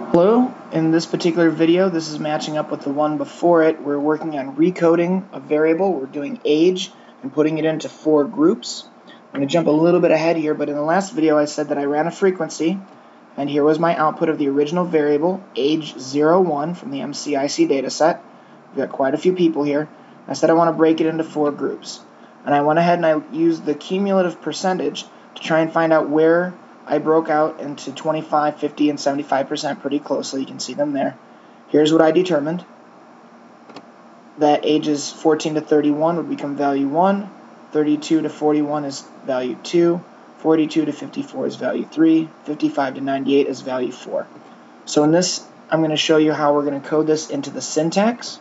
Hello, in this particular video, this is matching up with the one before it. We're working on recoding a variable. We're doing age and putting it into 4 groups. I'm going to jump a little bit ahead here, but in the last video I said that I ran a frequency, and here was my output of the original variable, age 01 from the MCIC dataset. We've got quite a few people here. I said I want to break it into 4 groups. And I went ahead and I used the cumulative percentage to try and find out where I broke out into 25, 50, and 75% pretty closely. You can see them there. Here's what I determined. That ages 14 to 31 would become value 1, 32 to 41 is value 2, 42 to 54 is value 3, 55 to 98 is value 4. So in this, I'm going to show you how we're going to code this into the syntax.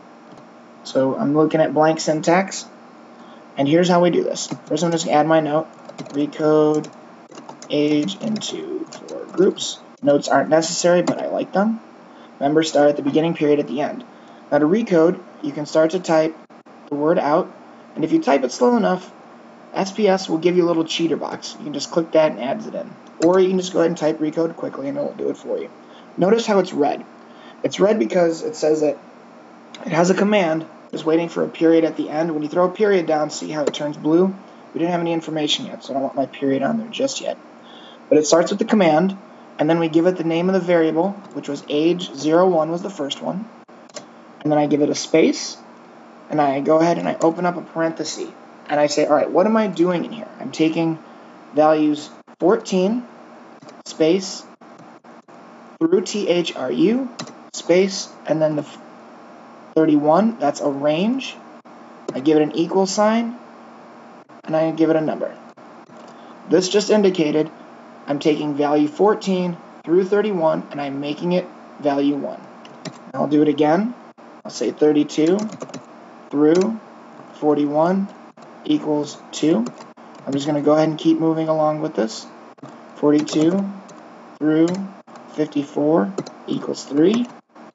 So I'm looking at blank syntax, and here's how we do this. First I'm just going to add my note, recode age into 4 groups. Notes aren't necessary, but I like them. Remember, start at the beginning, period at the end. Now to recode, you can start to type the word out, and if you type it slow enough, SPS will give you a little cheater box. You can just click that and adds it in. Or you can just go ahead and type recode quickly and it'll do it for you. Notice how it's red. It's red because it says that it has a command, just waiting for a period at the end. When you throw a period down, see how it turns blue? We didn't have any information yet, so I don't want my period on there just yet. But it starts with the command, and then we give it the name of the variable, which was age 01 was the first one. And then I give it a space, and I go ahead and I open up a parenthesis. And I say, all right, what am I doing in here? I'm taking values 14, space, through THRU, space, and then the 31, that's a range. I give it an equal sign, and I give it a number. This just indicated I'm taking value 14 through 31, and I'm making it value 1. I'll do it again. I'll say 32 through 41 equals 2. I'm just going to go ahead and keep moving along with this. 42 through 54 equals 3.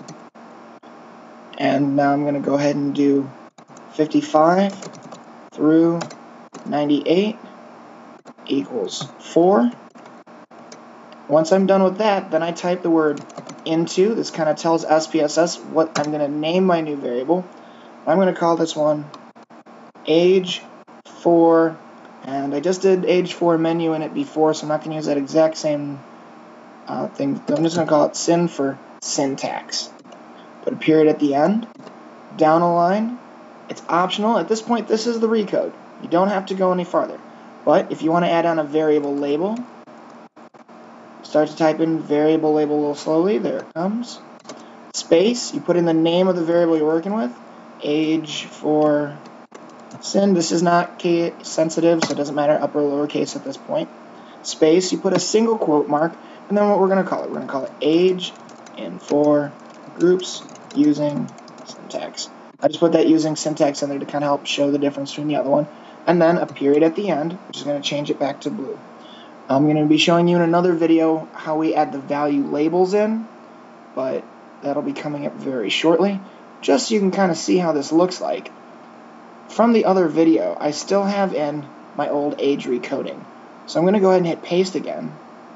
And now I'm going to go ahead and do 55 through 98 equals 4. Once I'm done with that, then I type the word into. This kind of tells SPSS what I'm going to name my new variable. I'm going to call this one age 4, and I just did age 4 menu in it before, so I'm not going to use that exact same thing. I'm just going to call it syn for syntax. Put a period at the end, down a line. It's optional. At this point, this is the recode. You don't have to go any farther. But if you want to add on a variable label, start to type in variable label a little slowly. There it comes. Space, you put in the name of the variable you're working with. Age for syn. This is not case sensitive, so it doesn't matter upper or lowercase at this point. Space, you put a single quote mark, and then what we're going to call it. We're going to call it age in 4 groups using syntax. I just put that using syntax in there to kind of help show the difference between the other one. And then a period at the end, which is going to change it back to blue. I'm going to be showing you in another video how we add the value labels in, but that'll be coming up very shortly, just so you can kind of see how this looks like. From the other video, I still have in my old age recoding. So I'm going to go ahead and hit paste again.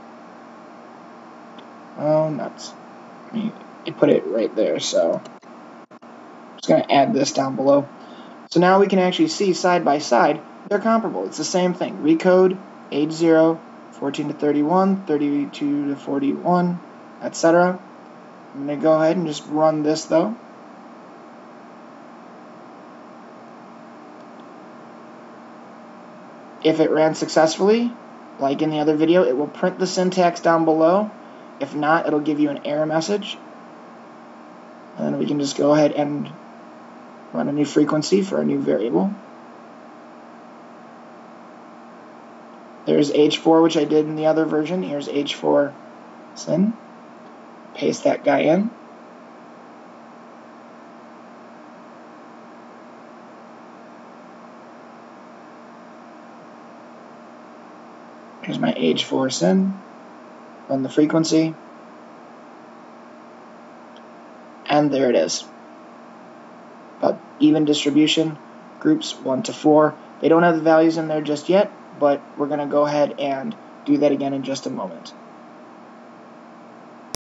Oh, nuts. It put it right there, so I'm just going to add this down below. So now we can actually see side by side, they're comparable. It's the same thing. Recode, age 0, 14 to 31, 32 to 41, etc. I'm going to go ahead and just run this though. If it ran successfully, like in the other video, it will print the syntax down below. If not, it'll give you an error message. And then we can just go ahead and run a new frequency for a new variable. There's age 4, which I did in the other version. Here's age 4 syn. Paste that guy in. Here's my age 4 syn. Run the frequency. And there it is. But even distribution, groups 1 to 4. They don't have the values in there just yet, but we're going to go ahead and do that again in just a moment.